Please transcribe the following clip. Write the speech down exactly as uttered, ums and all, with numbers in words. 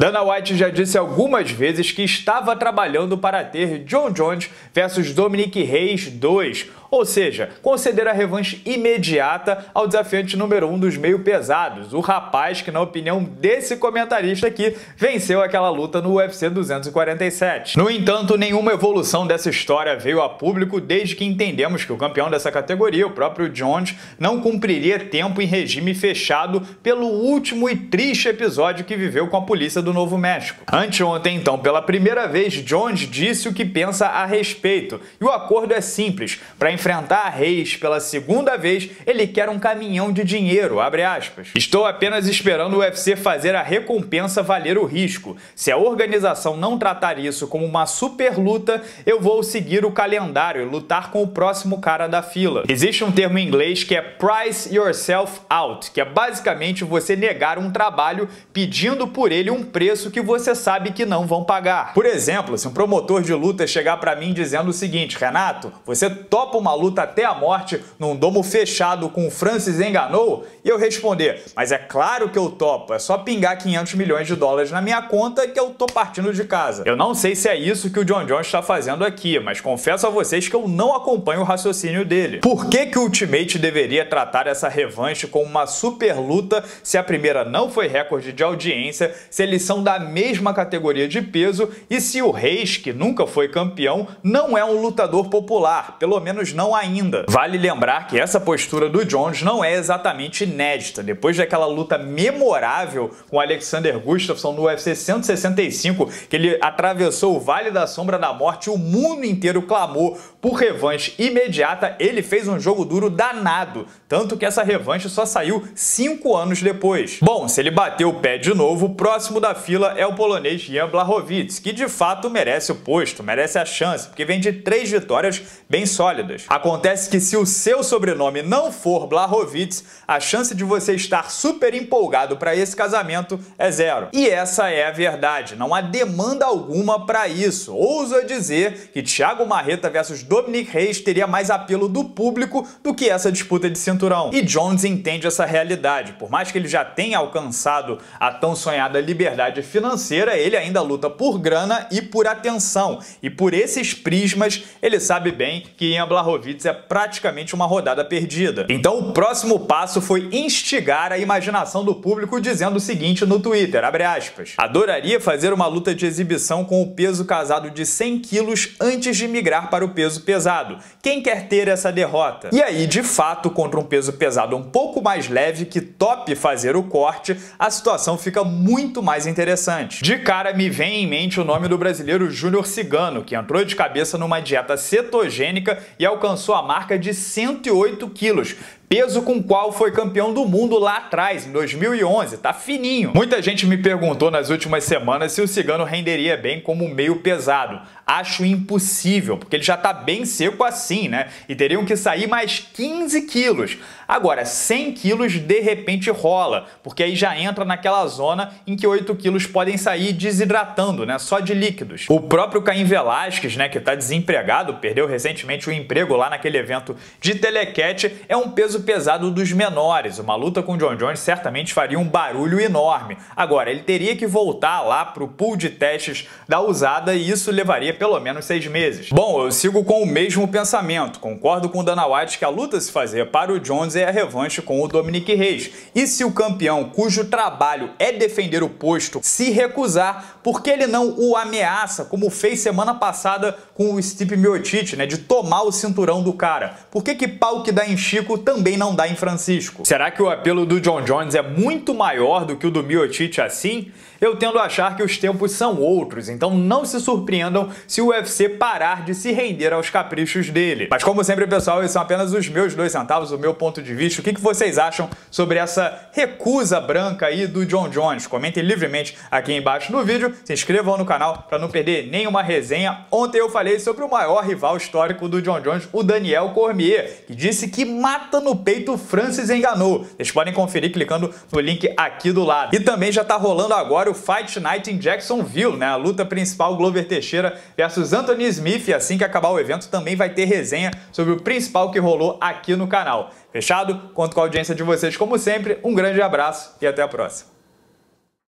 Dana White já disse algumas vezes que estava trabalhando para ter Jon Jones versus Dominic Reyes dois, ou seja, conceder a revanche imediata ao desafiante número um dos meio pesados, o rapaz que, na opinião desse comentarista aqui, venceu aquela luta no U F C duzentos e quarenta e sete. No entanto, nenhuma evolução dessa história veio a público desde que entendemos que o campeão dessa categoria, o próprio Jones, não cumpriria tempo em regime fechado pelo último e triste episódio que viveu com a polícia do Novo México. Anteontem, então, pela primeira vez, Jones disse o que pensa a respeito, e o acordo é simples. Para enfrentar a Reyes pela segunda vez, ele quer um caminhão de dinheiro, abre aspas. Estou apenas esperando o U F C fazer a recompensa valer o risco. Se a organização não tratar isso como uma super luta, eu vou seguir o calendário e lutar com o próximo cara da fila. Existe um termo em inglês que é price yourself out, que é basicamente você negar um trabalho pedindo por ele um preço que você sabe que não vão pagar. Por exemplo, se um promotor de luta chegar para mim dizendo o seguinte: Renato, você topa uma luta até a morte num domo fechado com o Francis Ngannou? E eu responder: mas é claro que eu topo, é só pingar quinhentos milhões de dólares na minha conta que eu tô partindo de casa. Eu não sei se é isso que o Jon Jones está fazendo aqui, mas confesso a vocês que eu não acompanho o raciocínio dele. Por que que o Ultimate deveria tratar essa revanche como uma super luta se a primeira não foi recorde de audiência, se eles são da mesma categoria de peso e se o Reyes, que nunca foi campeão, não é um lutador popular, pelo menos não ainda. Vale lembrar que essa postura do Jones não é exatamente inédita. Depois daquela luta memorável com Alexander Gustafsson no U F C cento e sessenta e cinco, que ele atravessou o Vale da Sombra da Morte, o mundo inteiro clamou por revanche imediata, ele fez um jogo duro danado, tanto que essa revanche só saiu cinco anos depois. Bom, se ele bater o pé de novo, o próximo da fila é o polonês Jan Blachowicz, que de fato merece o posto, merece a chance, porque vem de três vitórias bem sólidas. Acontece que se o seu sobrenome não for Blachowicz, a chance de você estar super empolgado para esse casamento é zero. E essa é a verdade, não há demanda alguma para isso. Ouso a dizer que Thiago Marreta versus Dominic Reyes teria mais apelo do público do que essa disputa de cinturão. E Jones entende essa realidade. Por mais que ele já tenha alcançado a tão sonhada liberdade financeira, ele ainda luta por grana e por atenção. E por esses prismas, ele sabe bem que Jan Blachowicz é praticamente uma rodada perdida. Então o próximo passo foi instigar a imaginação do público dizendo o seguinte no Twitter, abre aspas: adoraria fazer uma luta de exibição com o peso casado de cem quilos antes de migrar para o peso pesado. Quem quer ter essa derrota? E aí, de fato, contra um peso pesado um pouco mais leve que tope fazer o corte, a situação fica muito mais interessante. De cara me vem em mente o nome do brasileiro Júnior Cigano, que entrou de cabeça numa dieta cetogênica e alcançou a marca de cento e oito quilos. Peso com o qual foi campeão do mundo lá atrás, em dois mil e onze, tá fininho. Muita gente me perguntou nas últimas semanas se o Cigano renderia bem como meio pesado. Acho impossível, porque ele já tá bem seco assim, né? E teriam que sair mais quinze quilos. Agora, cem quilos de repente rola, porque aí já entra naquela zona em que oito quilos podem sair desidratando, né? Só de líquidos. O próprio Caim Velasquez, né, que tá desempregado, perdeu recentemente o emprego lá naquele evento de telequete, é um peso pesado dos menores. Uma luta com o Jon Jones certamente faria um barulho enorme. Agora, ele teria que voltar lá pro pool de testes da usada e isso levaria pelo menos seis meses. Bom, eu sigo com o mesmo pensamento. Concordo com o Dana White que a luta a se fazer para o Jones é a revanche com o Dominic Reyes. E se o campeão, cujo trabalho é defender o posto, se recusar, por que ele não o ameaça, como fez semana passada com o Stipe Miocic, né, de tomar o cinturão do cara? Por que que pau que dá em Chico também não dá em Francisco? Será que o apelo do Jon Jones é muito maior do que o do Miocic assim? Eu tendo a achar que os tempos são outros, então não se surpreendam se o U F C parar de se render aos caprichos dele. Mas como sempre, pessoal, esses são apenas os meus dois centavos, o meu ponto de vista. O que que vocês acham sobre essa recusa branca aí do Jon Jones? Comentem livremente aqui embaixo no vídeo, se inscrevam no canal para não perder nenhuma resenha. Ontem eu falei sobre o maior rival histórico do Jon Jones, o Daniel Cormier, que disse que mata no peito Francis Ngannou. Vocês podem conferir clicando no link aqui do lado. E também já tá rolando agora o Fight Night em Jacksonville, né? A luta principal, Glover Teixeira versus Anthony Smith. E assim que acabar o evento também vai ter resenha sobre o principal que rolou aqui no canal. Fechado? Conto com a audiência de vocês como sempre. Um grande abraço e até a próxima.